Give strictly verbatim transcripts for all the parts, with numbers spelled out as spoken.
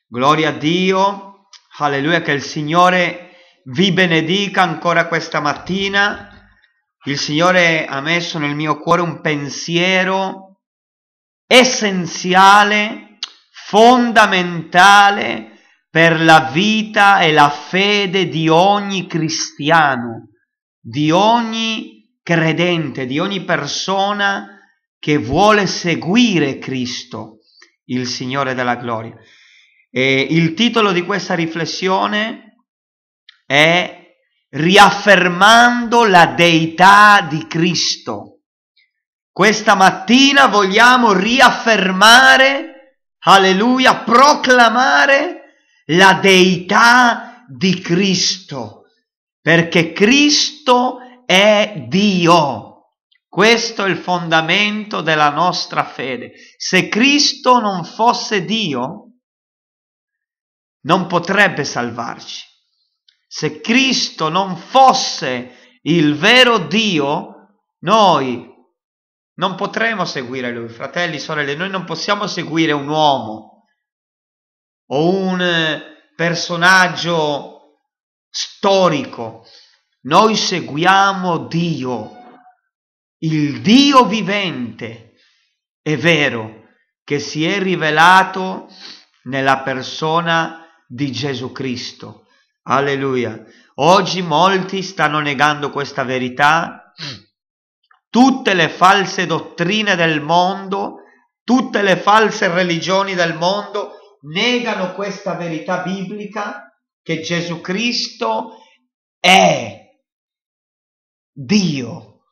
Gloria a Dio, alleluia, che il Signore vi benedica ancora questa mattina. Il Signore ha messo nel mio cuore un pensiero essenziale, fondamentale per la vita e la fede di ogni cristiano, di ogni credente, di ogni persona che vuole seguire Cristo, il Signore della gloria. E il titolo di questa riflessione è Riaffermando la deità di Cristo. Questa mattina vogliamo riaffermare, alleluia, proclamare la deità di Cristo, perché Cristo è Dio. Questo è il fondamento della nostra fede. Se Cristo non fosse Dio, non potrebbe salvarci. Se Cristo non fosse il vero Dio, noi non potremo seguire Lui. Fratelli, sorelle, noi non possiamo seguire un uomo o un personaggio storico. Noi seguiamo Dio, il Dio vivente e vero, che si è rivelato nella persona di Gesù Cristo. Alleluia. Oggi molti stanno negando questa verità. Tutte le false dottrine del mondo, tutte le false religioni del mondo negano questa verità biblica, che Gesù Cristo è Dio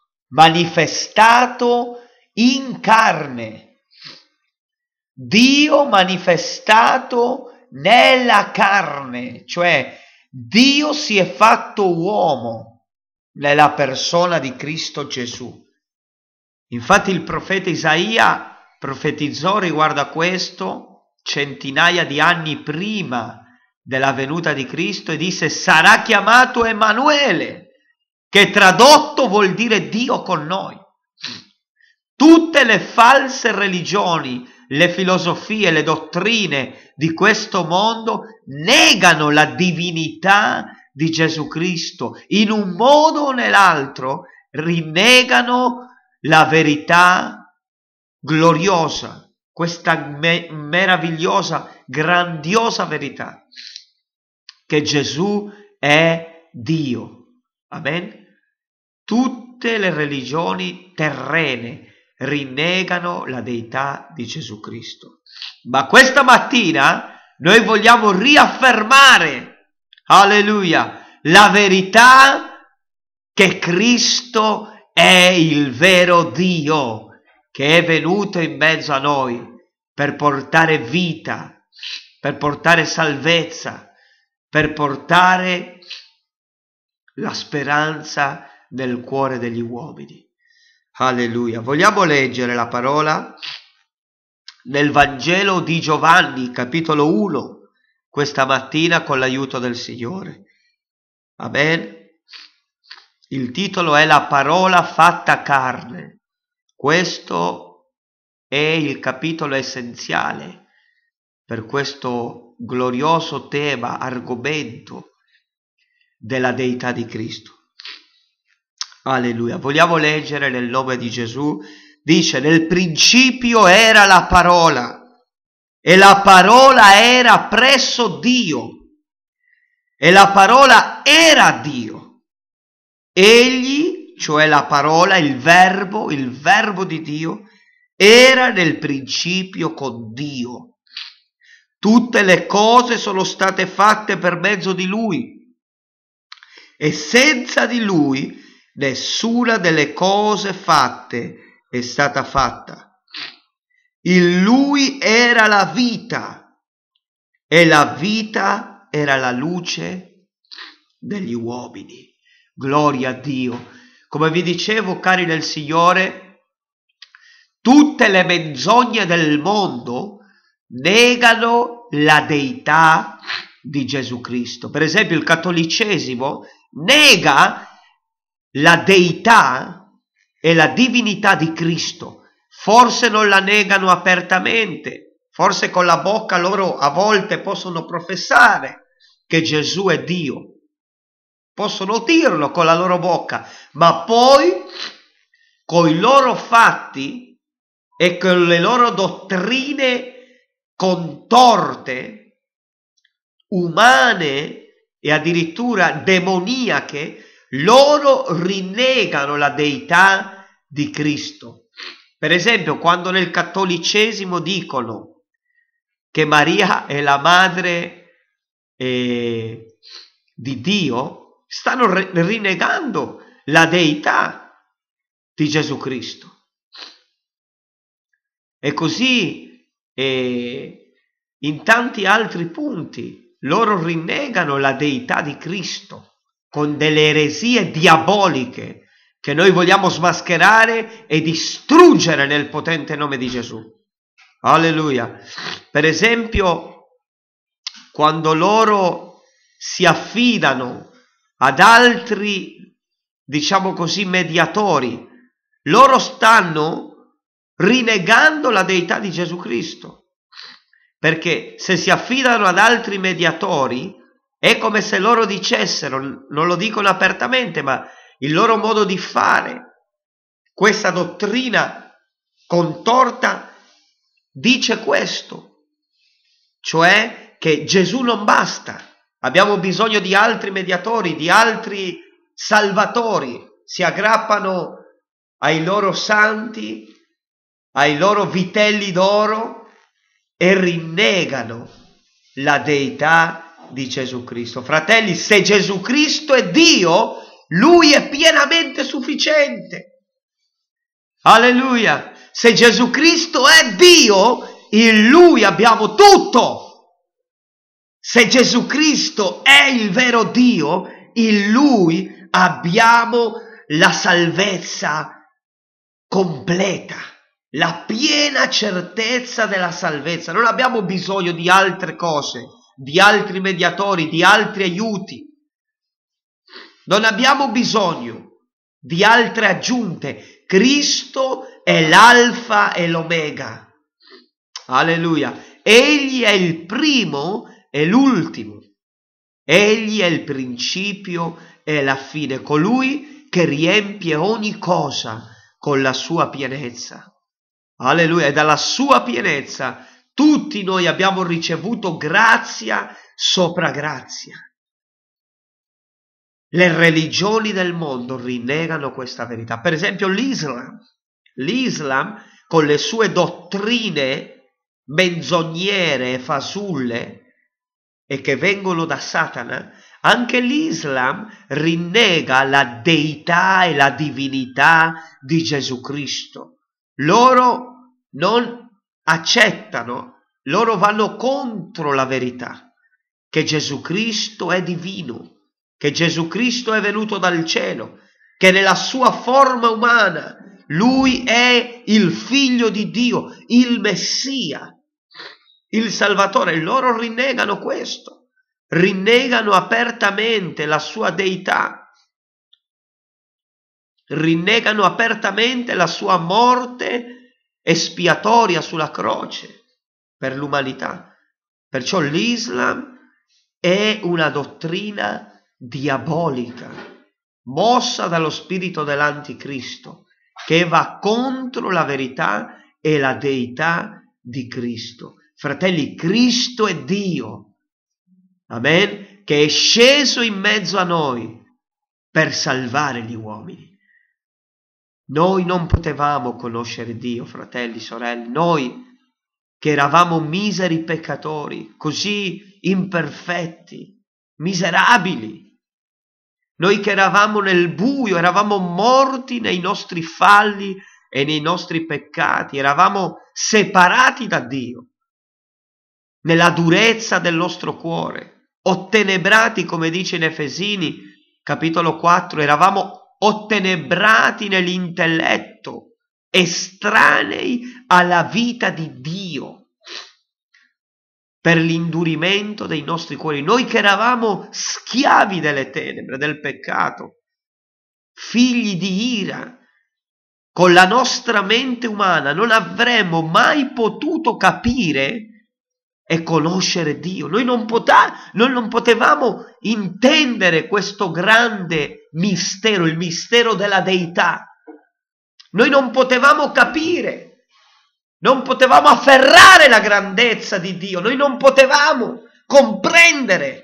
manifestato in carne. Dio manifestato nella carne, cioè Dio si è fatto uomo nella persona di Cristo Gesù. Infatti il profeta Isaia profetizzò riguardo a questo centinaia di anni prima della venuta di Cristo e disse: sarà chiamato Emanuele, che tradotto vuol dire Dio con noi. Tutte le false religioni, le filosofie, le dottrine di questo mondo negano la divinità di Gesù Cristo. In un modo o nell'altro rinnegano la verità gloriosa, questa me- meravigliosa, grandiosa verità, che Gesù è Dio. Amen? Tutte le religioni terrene rinnegano la deità di Gesù Cristo. Ma questa mattina noi vogliamo riaffermare, alleluia, la verità che Cristo è il vero Dio, che è venuto in mezzo a noi per portare vita, per portare salvezza, per portare la speranza nel cuore degli uomini. Alleluia. Vogliamo leggere la parola nel Vangelo di Giovanni, capitolo uno, questa mattina con l'aiuto del Signore. Amen. Il titolo è La parola fatta carne. Questo è il capitolo essenziale per questo glorioso tema, argomento della deità di Cristo. Alleluia. Vogliamo leggere nel nome di Gesù. Dice: nel principio era la parola, e la parola era presso Dio, e la parola era Dio. Egli, cioè la parola, il verbo, il verbo di Dio, era nel principio con Dio. Tutte le cose sono state fatte per mezzo di Lui, e senza di Lui nessuna delle cose fatte è stata fatta. In Lui era la vita, e la vita era la luce degli uomini. Gloria a Dio. Come vi dicevo, cari del Signore, tutte le menzogne del mondo negano la deità di Gesù Cristo. Per esempio, il cattolicesimo nega la deità e la divinità di Cristo. Forse non la negano apertamente, Forse con la bocca loro a volte possono professare che Gesù è Dio. Possono dirlo con la loro bocca, ma poi con i loro fatti e con le loro dottrine contorte, umane e addirittura demoniache, loro rinnegano la deità di Cristo. Per esempio, quando nel cattolicesimo dicono che Maria è la madre eh, di Dio, stanno rinnegando la deità di Gesù Cristo. E così eh, in tanti altri punti loro rinnegano la deità di Cristo con delle eresie diaboliche che noi vogliamo smascherare e distruggere nel potente nome di Gesù. Alleluia. Per esempio, quando loro si affidano ad altri, diciamo così, mediatori, loro stanno rinnegando la deità di Gesù Cristo, perché se si affidano ad altri mediatori è come se loro dicessero, non lo dicono apertamente, ma il loro modo di fare, questa dottrina contorta dice questo, cioè che Gesù non basta, abbiamo bisogno di altri mediatori, di altri salvatori, si aggrappano ai loro santi, ai loro vitelli d'oro e rinnegano la deità di Gesù Cristo. Fratelli, se Gesù Cristo è Dio, Lui è pienamente sufficiente. Alleluia! Se Gesù Cristo è Dio, in Lui abbiamo tutto. Se Gesù Cristo è il vero Dio, in Lui abbiamo la salvezza completa, la piena certezza della salvezza. Non abbiamo bisogno di altre cose, di altri mediatori, di altri aiuti. Non abbiamo bisogno di altre aggiunte. Cristo è l'alfa e l'omega. Alleluia. Egli è il primo e l'ultimo. Egli è il principio e la fine, colui che riempie ogni cosa con la sua pienezza. Alleluia. E dalla sua pienezza tutti noi abbiamo ricevuto grazia sopra grazia. Le religioni del mondo rinnegano questa verità. Per esempio l'Islam. L'Islam con le sue dottrine menzognere e fasulle e che vengono da Satana, anche l'Islam rinnega la deità e la divinità di Gesù Cristo. Loro non accettano, loro vanno contro la verità, che Gesù Cristo è divino, che Gesù Cristo è venuto dal cielo, che nella sua forma umana Lui è il Figlio di Dio, il Messia, il Salvatore. Loro rinnegano questo, rinnegano apertamente la sua deità, rinnegano apertamente la sua morte espiatoria sulla croce per l'umanità. Perciò l'Islam è una dottrina diabolica, mossa dallo spirito dell'anticristo, che va contro la verità e la deità di Cristo. Fratelli, Cristo è Dio, amen, che è sceso in mezzo a noi per salvare gli uomini. Noi non potevamo conoscere Dio, fratelli, sorelle, noi che eravamo miseri peccatori, così imperfetti, miserabili. Noi che eravamo nel buio, eravamo morti nei nostri falli e nei nostri peccati, eravamo separati da Dio, nella durezza del nostro cuore, ottenebrati, come dice in Efesini, capitolo quattro, eravamo ottenebrati nell'intelletto, estranei alla vita di Dio, per l'indurimento dei nostri cuori. Noi che eravamo schiavi delle tenebre, del peccato, figli di ira, con la nostra mente umana non avremmo mai potuto capire e conoscere Dio. Noi non, pota- noi non potevamo intendere questo grande mistero, il mistero della deità. Noi non potevamo capire, non potevamo afferrare la grandezza di Dio, noi non potevamo comprendere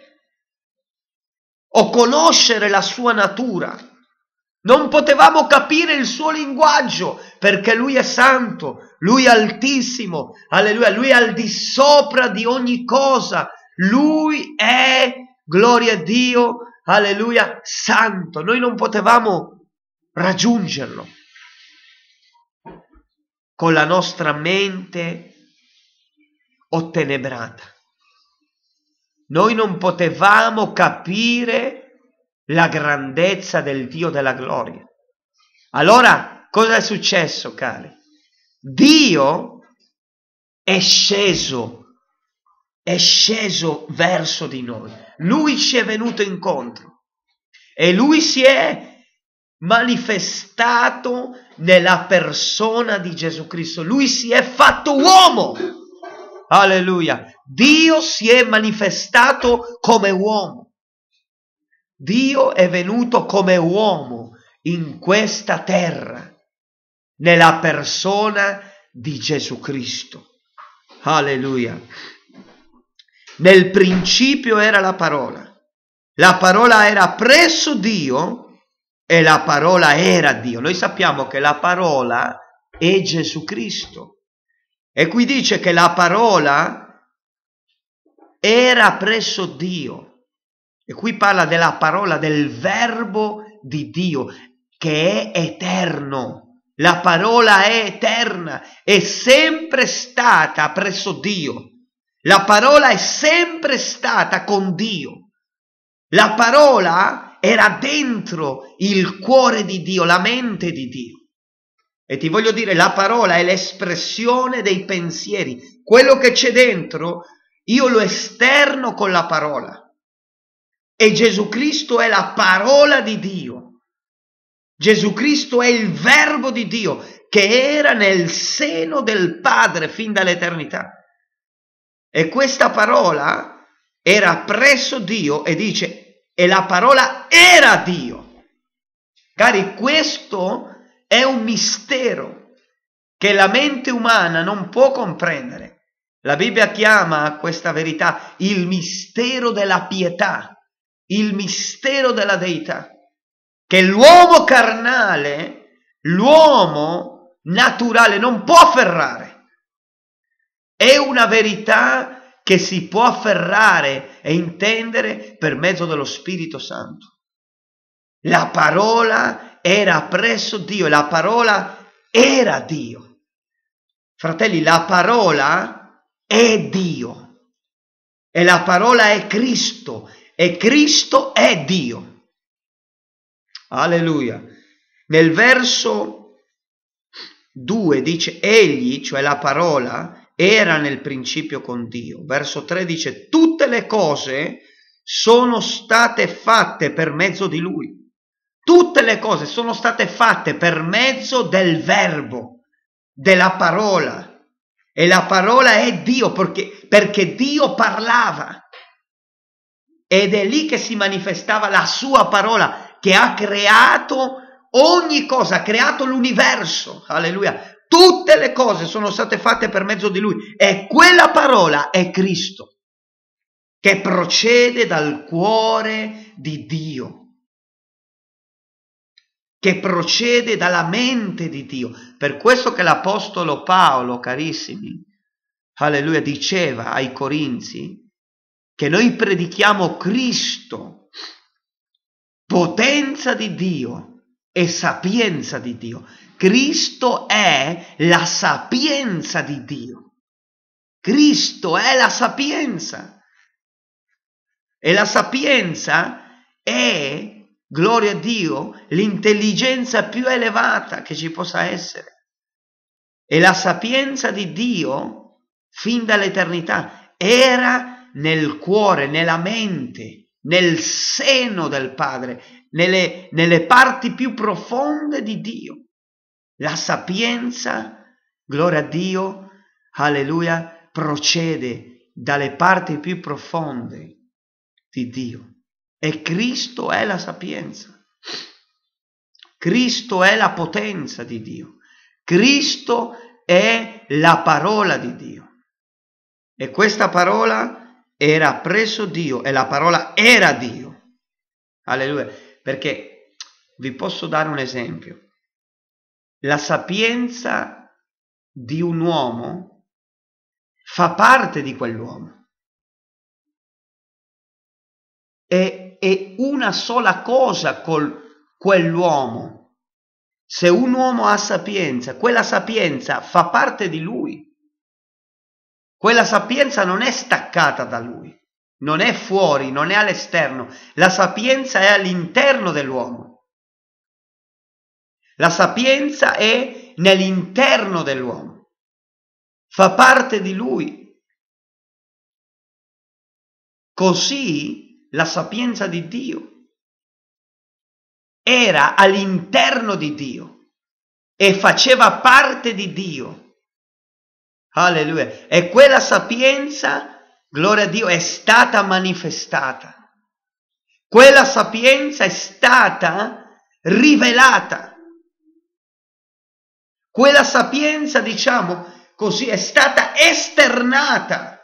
o conoscere la sua natura. Non potevamo capire il suo linguaggio, perché Lui è santo, Lui è altissimo, alleluia, Lui è al di sopra di ogni cosa, Lui è, gloria a Dio, alleluia, santo. Noi non potevamo raggiungerlo con la nostra mente ottenebrata. Noi non potevamo capire la grandezza del Dio della gloria. Allora, cosa è successo, cari? Dio è sceso, è sceso verso di noi. Lui ci è venuto incontro e Lui si è manifestato nella persona di Gesù Cristo. Lui si è fatto uomo. Alleluia. Dio si è manifestato come uomo. Dio è venuto come uomo in questa terra, nella persona di Gesù Cristo. Alleluia. Nel principio era la parola. La parola era presso Dio e la parola era Dio. Noi sappiamo che la parola è Gesù Cristo. E qui dice che la parola era presso Dio. E qui parla della parola, del verbo di Dio, che è eterno. La parola è eterna, è sempre stata presso Dio. La parola è sempre stata con Dio. La parola era dentro il cuore di Dio, la mente di Dio. E ti voglio dire, la parola è l'espressione dei pensieri. Quello che c'è dentro, io lo esterno con la parola. E Gesù Cristo è la parola di Dio. Gesù Cristo è il verbo di Dio che era nel seno del Padre fin dall'eternità. E questa parola era presso Dio e dice, e la parola era Dio. Cari, questo è un mistero che la mente umana non può comprendere. La Bibbia chiama questa verità il mistero della pietà. Il mistero della deità, che l'uomo carnale, l'uomo naturale non può afferrare. È una verità che si può afferrare e intendere per mezzo dello Spirito Santo. La parola era presso Dio e la parola era Dio. Fratelli, la parola è Dio e la parola è Cristo. E Cristo è Dio. Alleluia. Nel verso due dice, egli, cioè la parola, era nel principio con Dio. Verso tre dice, tutte le cose sono state fatte per mezzo di Lui. Tutte le cose sono state fatte per mezzo del verbo, della parola. E la parola è Dio, perché, perché Dio parlava. Ed è lì che si manifestava la sua parola, che ha creato ogni cosa, ha creato l'universo. Alleluia. Tutte le cose sono state fatte per mezzo di Lui. E quella parola è Cristo, che procede dal cuore di Dio, che procede dalla mente di Dio. Per questo che l'Apostolo Paolo, carissimi, alleluia, diceva ai Corinzi, che noi predichiamo Cristo, potenza di Dio e sapienza di Dio. Cristo è la sapienza di Dio. Cristo è la sapienza. E la sapienza è, gloria a Dio, l'intelligenza più elevata che ci possa essere. E la sapienza di Dio, fin dall'eternità, era nel cuore, nella mente, nel seno del Padre, nelle, nelle parti più profonde di Dio. La sapienza, gloria a Dio, alleluia, procede dalle parti più profonde di Dio. E Cristo è la sapienza. Cristo è la potenza di Dio. Cristo è la parola di Dio. E questa parola era presso Dio e la parola era Dio. Alleluia. Perché vi posso dare un esempio. La sapienza di un uomo fa parte di quell'uomo. È, è una sola cosa con quell'uomo. Se un uomo ha sapienza, quella sapienza fa parte di lui. Quella sapienza non è staccata da lui, non è fuori, non è all'esterno. La sapienza è all'interno dell'uomo. La sapienza è nell'interno dell'uomo, fa parte di lui. Così la sapienza di Dio era all'interno di Dio e faceva parte di Dio. Alleluia. E quella sapienza, gloria a Dio, è stata manifestata. Quella sapienza è stata rivelata. Quella sapienza, diciamo così, è stata esternata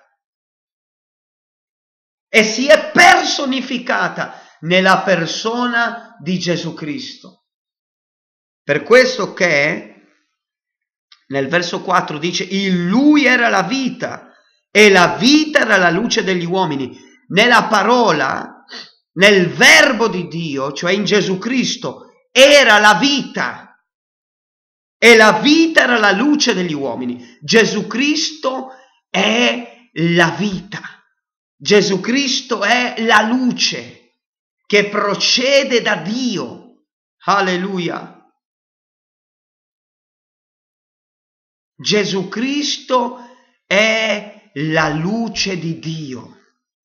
e si è personificata nella persona di Gesù Cristo. Per questo che nel verso quattro dice: in lui era la vita e la vita era la luce degli uomini. Nella parola, nel verbo di Dio, cioè in Gesù Cristo, era la vita. E la vita era la luce degli uomini. Gesù Cristo è la vita. Gesù Cristo è la luce che procede da Dio. Alleluia. Gesù Cristo è la luce di Dio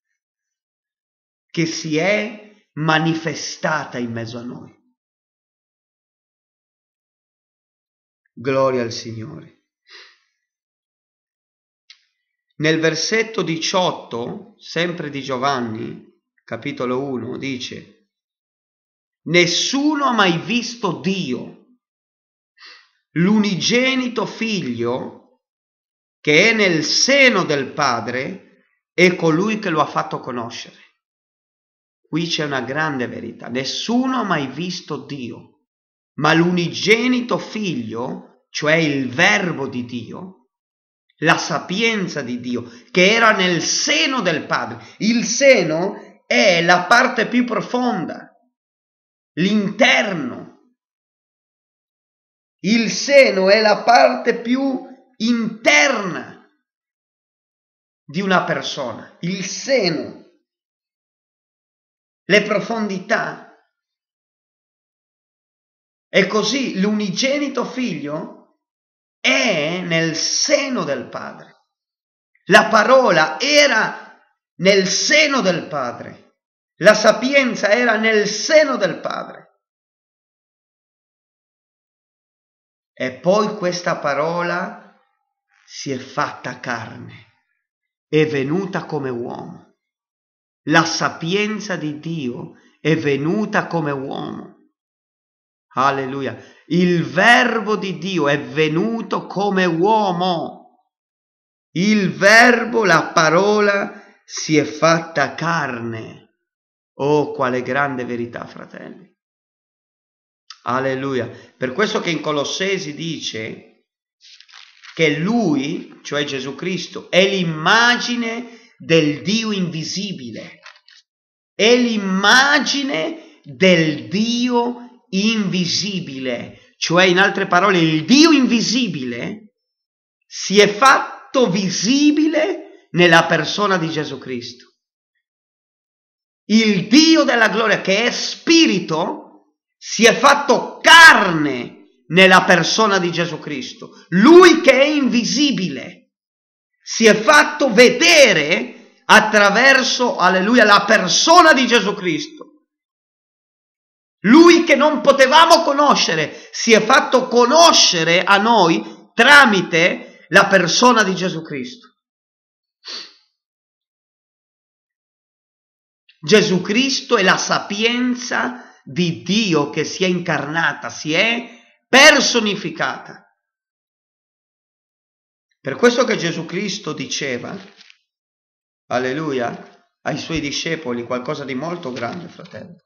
che si è manifestata in mezzo a noi. Gloria al Signore. Nel versetto diciotto, sempre di Giovanni, capitolo uno, dice: nessuno ha mai visto Dio, l'unigenito figlio che è nel seno del Padre è colui che lo ha fatto conoscere. Qui c'è una grande verità. Nessuno ha mai visto Dio. Ma l'unigenito figlio, cioè il verbo di Dio, la sapienza di Dio, che era nel seno del Padre. Il seno è la parte più profonda, l'interno. Il seno è la parte più interna di una persona. Il seno, le profondità. E così l'unigenito figlio è nel seno del Padre. La parola era nel seno del Padre. La sapienza era nel seno del Padre. E poi questa parola si è fatta carne, è venuta come uomo. La sapienza di Dio è venuta come uomo. Alleluia. Il verbo di Dio è venuto come uomo. Il verbo, la parola, si è fatta carne. Oh, quale grande verità, fratelli. Alleluia. Per questo che in Colossesi dice che lui, cioè Gesù Cristo, è l'immagine del Dio invisibile. È l'immagine del Dio invisibile, cioè in altre parole il Dio invisibile si è fatto visibile nella persona di Gesù Cristo. Il Dio della gloria, che è spirito, si è fatto carne nella persona di Gesù Cristo. Lui che è invisibile si è fatto vedere attraverso, alleluia, la persona di Gesù Cristo. Lui che non potevamo conoscere si è fatto conoscere a noi tramite la persona di Gesù Cristo. Gesù Cristo è la sapienza di Dio che si è incarnata, si è personificata. Per questo che Gesù Cristo diceva, alleluia, ai suoi discepoli qualcosa di molto grande, fratello.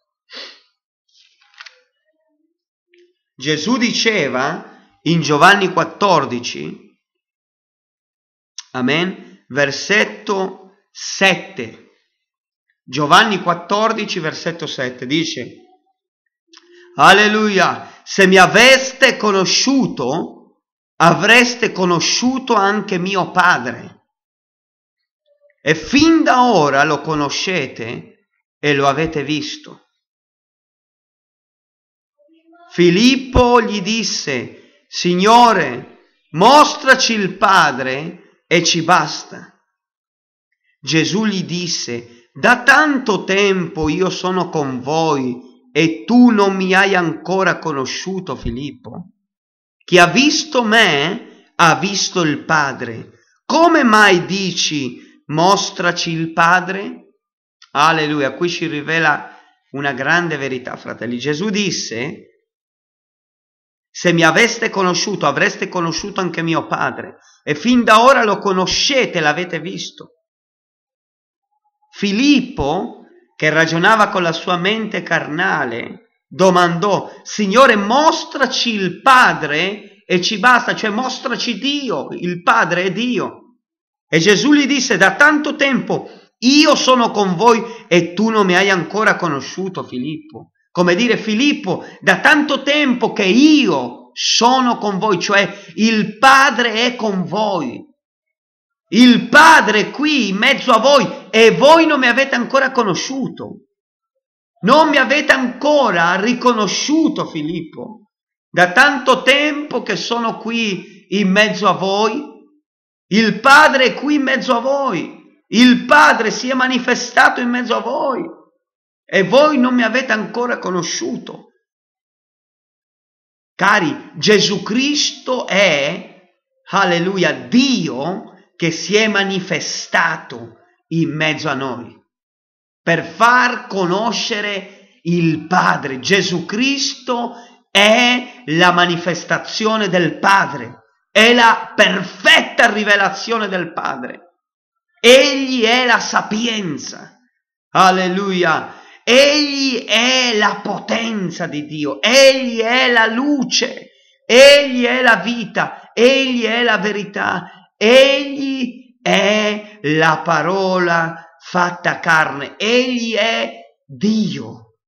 Gesù diceva in Giovanni quattordici, amen, versetto sette. Giovanni quattordici, versetto sette, dice, alleluia, se mi aveste conosciuto, avreste conosciuto anche mio Padre. E fin da ora lo conoscete e lo avete visto. Filippo gli disse, Signore, mostraci il Padre e ci basta. Gesù gli disse, da tanto tempo io sono con voi e tu non mi hai ancora conosciuto, Filippo. Chi ha visto me ha visto il Padre. Come mai dici, mostraci il Padre? Alleluia, qui ci rivela una grande verità, fratelli. Gesù disse, se mi aveste conosciuto, avreste conosciuto anche mio Padre. E fin da ora lo conoscete, l'avete visto. Filippo, che ragionava con la sua mente carnale, domandò, Signore, mostraci il Padre e ci basta, cioè mostraci Dio, il Padre è Dio. E Gesù gli disse, da tanto tempo io sono con voi e tu non mi hai ancora conosciuto, Filippo. Come dire, Filippo, da tanto tempo che io sono con voi, cioè il Padre è con voi. Il Padre è qui in mezzo a voi e voi non mi avete ancora conosciuto. Non mi avete ancora riconosciuto, Filippo. Da tanto tempo che sono qui in mezzo a voi, il Padre è qui in mezzo a voi. Il Padre si è manifestato in mezzo a voi e voi non mi avete ancora conosciuto. Cari, Gesù Cristo è, alleluia, Dio che si è manifestato in mezzo a noi per far conoscere il Padre. Gesù Cristo è la manifestazione del Padre, è la perfetta rivelazione del Padre. Egli è la sapienza, alleluia, egli è la potenza di Dio, egli è la luce, egli è la vita, egli è la verità. Egli è la parola fatta carne, egli è Dio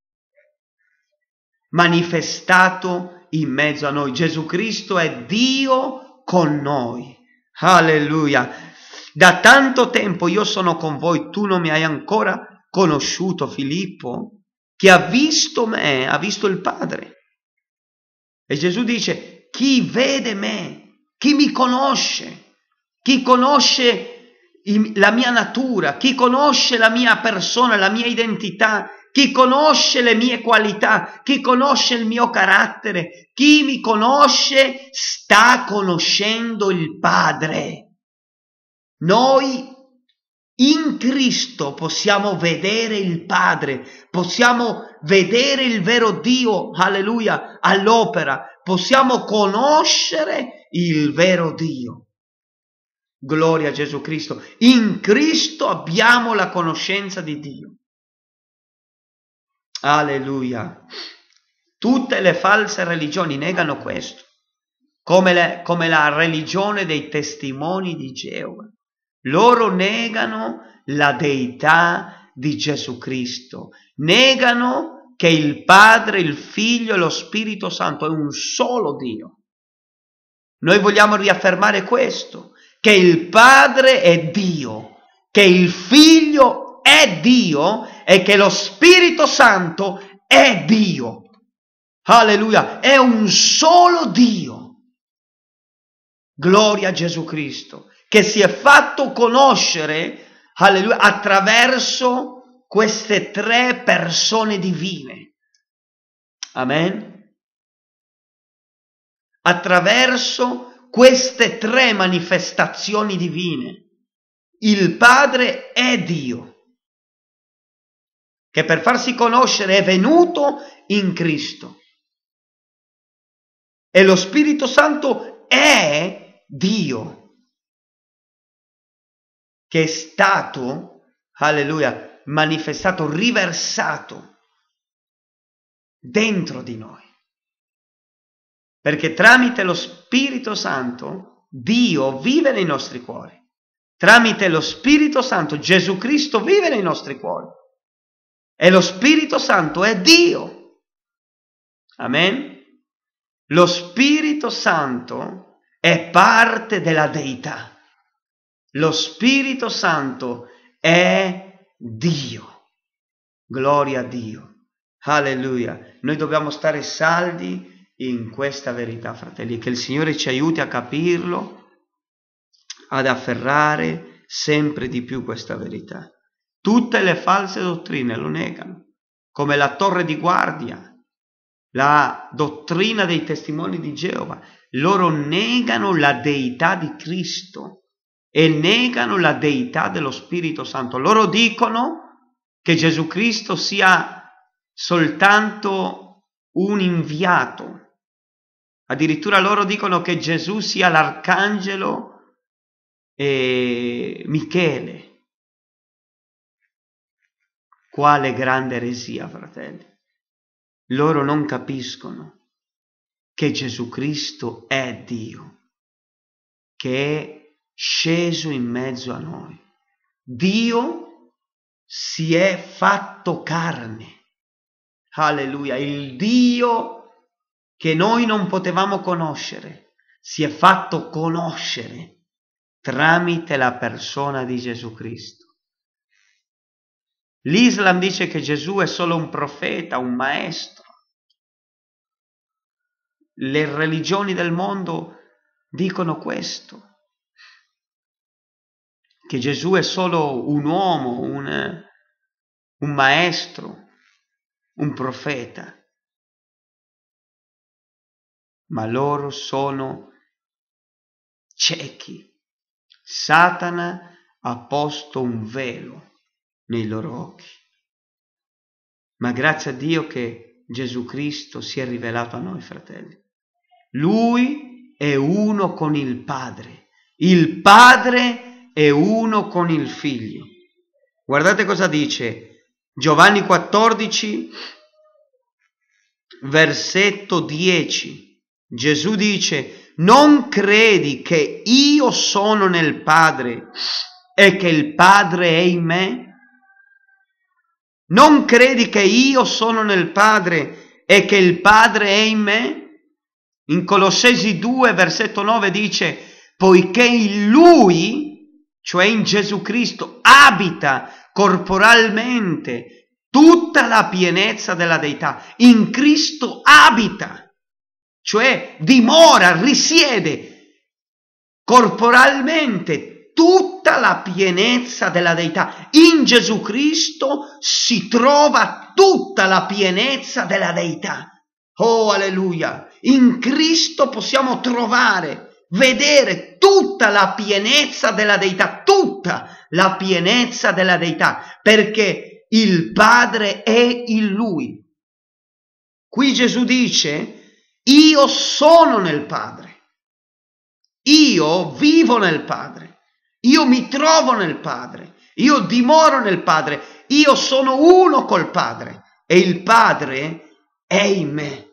manifestato in mezzo a noi. Gesù Cristo è Dio con noi. Alleluia. Da tanto tempo io sono con voi, tu non mi hai ancora conosciuto, Filippo. Chi ha visto me ha visto il Padre. E Gesù dice, chi vede me, chi mi conosce, chi conosce la mia natura, chi conosce la mia persona, la mia identità, chi conosce le mie qualità, chi conosce il mio carattere, chi mi conosce sta conoscendo il Padre. Noi in Cristo possiamo vedere il Padre, possiamo vedere il vero Dio, alleluia, all'opera, possiamo conoscere il vero Dio. Gloria a Gesù Cristo. In Cristo abbiamo la conoscenza di Dio. Alleluia. Tutte le false religioni negano questo, come, le, come la religione dei testimoni di Geova. Loro negano la deità di Gesù Cristo, negano che il Padre, il Figlio e lo Spirito Santo è un solo Dio. Noi vogliamo riaffermare questo, che il Padre è Dio, che il Figlio è Dio e che lo Spirito Santo è Dio. Alleluia, è un solo Dio. Gloria a Gesù Cristo, che si è fatto conoscere, alleluia, attraverso queste tre persone divine. Amen. Attraverso queste tre manifestazioni divine. Il Padre è Dio. che per farsi conoscere è venuto in Cristo. E lo Spirito Santo è Dio, che è stato, alleluia, manifestato, riversato dentro di noi. Perché tramite lo Spirito Santo Dio vive nei nostri cuori. Tramite lo Spirito Santo Gesù Cristo vive nei nostri cuori. E lo Spirito Santo è Dio. Amen? Lo Spirito Santo è parte della Deità. Lo Spirito Santo è Dio. Gloria a Dio. Alleluia. Noi dobbiamo stare saldi in questa verità, fratelli, che il Signore ci aiuti a capirlo, ad afferrare sempre di più questa verità. Tutte le false dottrine lo negano, come la torre di guardia, la dottrina dei testimoni di Geova. Loro negano la deità di Cristo e negano la deità dello Spirito Santo. Loro dicono che Gesù Cristo sia soltanto un inviato. Addirittura loro dicono che Gesù sia l'arcangelo e Michele. Quale grande eresia, fratelli! Loro non capiscono che Gesù Cristo è Dio, che è sceso in mezzo a noi. Dio si è fatto carne. Alleluia! Il Dio che noi non potevamo conoscere si è fatto conoscere tramite la persona di Gesù Cristo. L'Islam dice che Gesù è solo un profeta, un maestro. Le religioni del mondo dicono questo, che Gesù è solo un uomo, un, un maestro, un profeta. Ma loro sono ciechi. Satana ha posto un velo nei loro occhi. Ma grazie a Dio che Gesù Cristo si è rivelato a noi, fratelli. Lui è uno con il Padre. Il Padre è uno con il Figlio. Guardate cosa dice Giovanni quattordici, versetto dieci. Gesù dice: non credi che io sono nel Padre e che il Padre è in me? Non credi che io sono nel Padre e che il Padre è in me? In Colossesi due, versetto nove dice: poiché in Lui, cioè in Gesù Cristo, abita corporalmente tutta la pienezza della Deità. In Cristo abita, cioè dimora, risiede corporalmente tutta la pienezza della Deità. In Gesù Cristo si trova tutta la pienezza della Deità. Oh, alleluia! In Cristo possiamo trovare, vedere tutta la pienezza della Deità, tutta la pienezza della Deità, perché il Padre è in Lui. Qui Gesù dice: io sono nel Padre, io vivo nel Padre. Io mi trovo nel Padre, io dimoro nel Padre, io sono uno col Padre e il Padre è in me.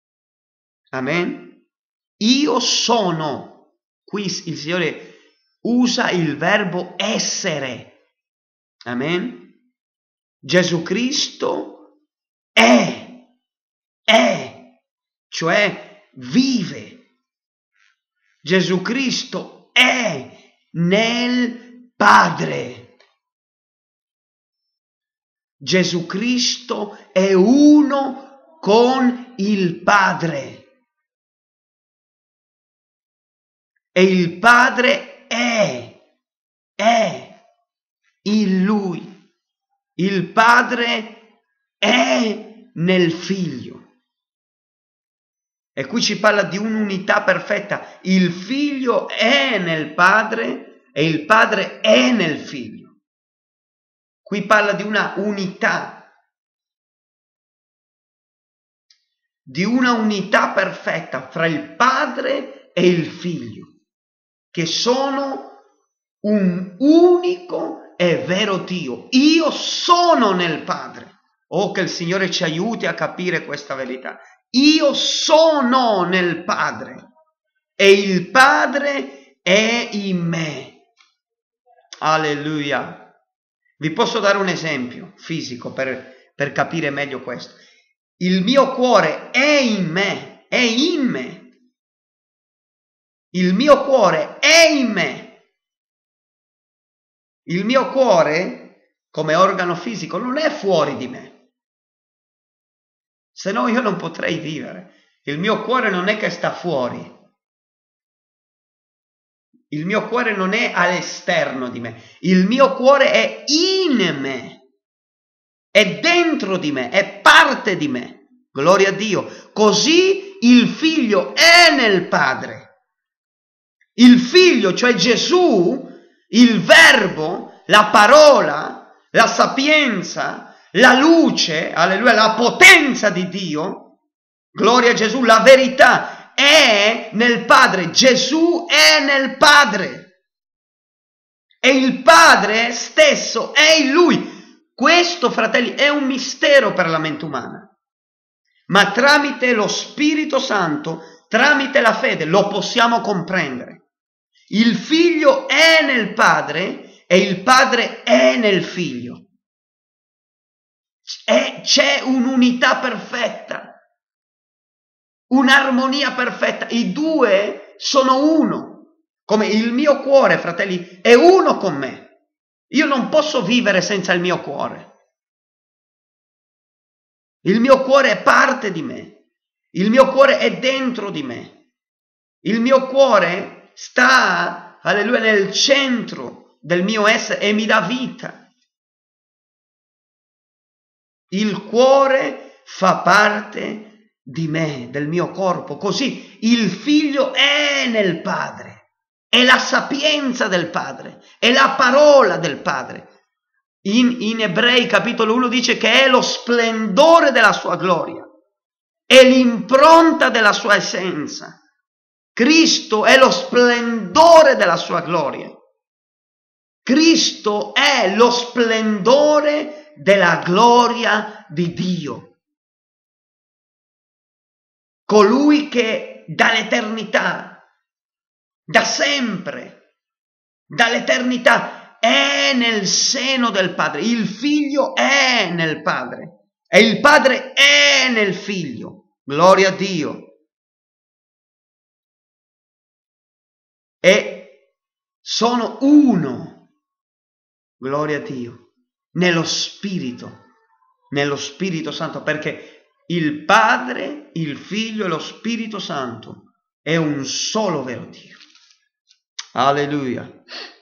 Amen? Io sono. Qui il Signore usa il verbo essere. Amen? Gesù Cristo è, è, cioè vive. Gesù Cristo è nel Padre. Gesù Cristo è uno con il Padre. E il Padre è, è in Lui. Il Padre è nel Figlio. E qui ci parla di un'unità perfetta. Il Figlio è nel Padre e il Padre è nel Figlio. Qui parla di una unità di una unità perfetta fra il Padre e il Figlio, che sono un unico e vero Dio. Io sono nel Padre. Oh, che il Signore ci aiuti a capire questa verità. Io sono nel Padre e il Padre è in me. Alleluia. Vi posso dare un esempio fisico per, per capire meglio questo. Il mio cuore è in me, è in me. Il mio cuore è in me. Il mio cuore, come organo fisico, non è fuori di me. Se no io non potrei vivere. Il mio cuore non è che sta fuori. Il mio cuore non è all'esterno di me. Il mio cuore è in me. È dentro di me, è parte di me. Gloria a Dio. Così il Figlio è nel Padre. Il Figlio, cioè Gesù, il Verbo, la parola, la sapienza, la luce, alleluia, la potenza di Dio, gloria a Gesù, la verità è nel Padre. Gesù è nel Padre. E il Padre stesso è in Lui. Questo, fratelli, è un mistero per la mente umana. Ma tramite lo Spirito Santo, tramite la fede, lo possiamo comprendere. Il Figlio è nel Padre e il Padre è nel Figlio. È, c'è un'unità perfetta, un'armonia perfetta. I due sono uno. Come il mio cuore, fratelli, è uno con me. Io non posso vivere senza il mio cuore. Il mio cuore è parte di me. Il mio cuore è dentro di me. Il mio cuore sta, alleluia, nel centro del mio essere e mi dà vita. Il cuore fa parte di me, del mio corpo. Così il Figlio è nel Padre. È la sapienza del Padre. È la parola del Padre. In, in Ebrei capitolo uno dice che è lo splendore della sua gloria. È l'impronta della sua essenza. Cristo è lo splendore della sua gloria. Cristo è lo splendore della gloria di Dio. Colui che dall'eternità, da sempre, dall'eternità è nel seno del Padre. Il Figlio è nel Padre e il Padre è nel Figlio. Gloria a Dio. E sono uno, gloria a Dio, nello Spirito, nello Spirito Santo, perché il Padre, il Figlio e lo Spirito Santo è un solo vero Dio. Alleluia.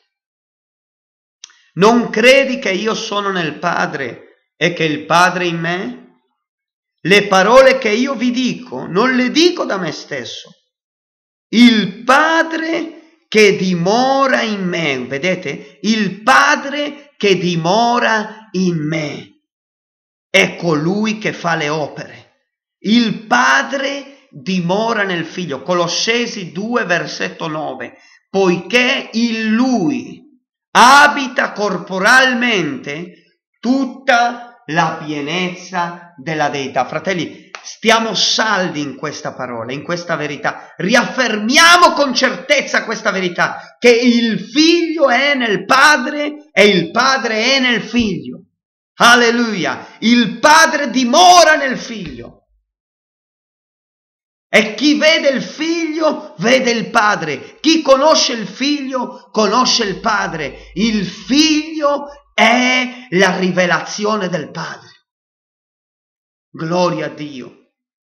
Non credi che io sono nel Padre e che il Padre in me? Le parole che io vi dico non le dico da me stesso. Il Padre che dimora in me, vedete? Il Padre che dimora in me è colui che fa le opere. Il Padre dimora nel Figlio. Colossesi due, versetto nove. Poiché in Lui abita corporalmente tutta la pienezza della Deità. Fratelli, stiamo saldi in questa parola, in questa verità. Riaffermiamo con certezza questa verità, che il Figlio è nel Padre e il Padre è nel Figlio. Alleluia! Il Padre dimora nel Figlio. E chi vede il Figlio vede il Padre. Chi conosce il Figlio conosce il Padre. Il Figlio è la rivelazione del Padre. Gloria a Dio.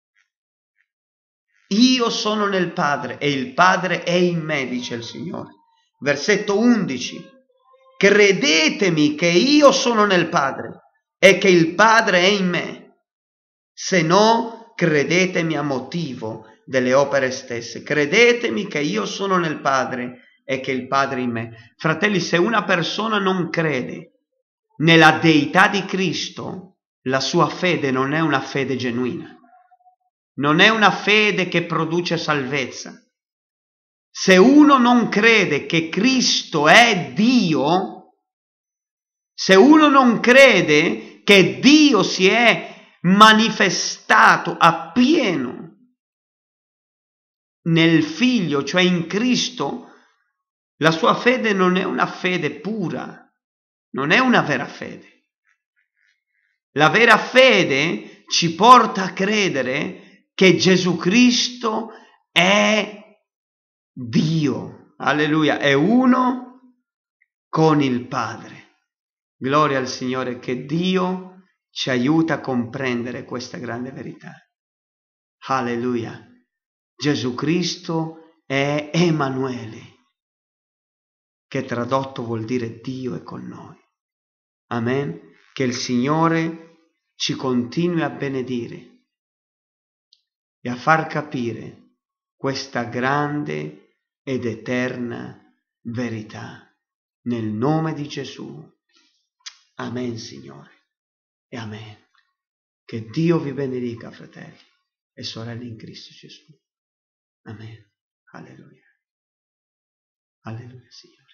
Io sono nel Padre e il Padre è in me, dice il Signore. Versetto undici. Credetemi che io sono nel Padre e che il Padre è in me. Se no, credetemi a motivo delle opere stesse. Credetemi che io sono nel Padre e che il Padre è in me. Fratelli, se una persona non crede nella deità di Cristo, la sua fede non è una fede genuina. non è una fede che produce salvezza. Se uno non crede che Cristo è Dio, se uno non crede che Dio si è manifestato appieno nel Figlio, cioè in Cristo, la sua fede non è una fede pura, non è una vera fede. La vera fede ci porta a credere che Gesù Cristo è Dio, alleluia, è uno con il Padre. Gloria al Signore, che Dio ci aiuta a comprendere questa grande verità. Alleluia. Gesù Cristo è Emanuele, che tradotto vuol dire Dio è con noi. Amen. Che il Signore ci continui a benedire e a far capire questa grande ed eterna verità. Nel nome di Gesù. Amen, Signore. E amen. Che Dio vi benedica, fratelli e sorelle in Cristo Gesù. Amen. Alleluia. Alleluia, Signore.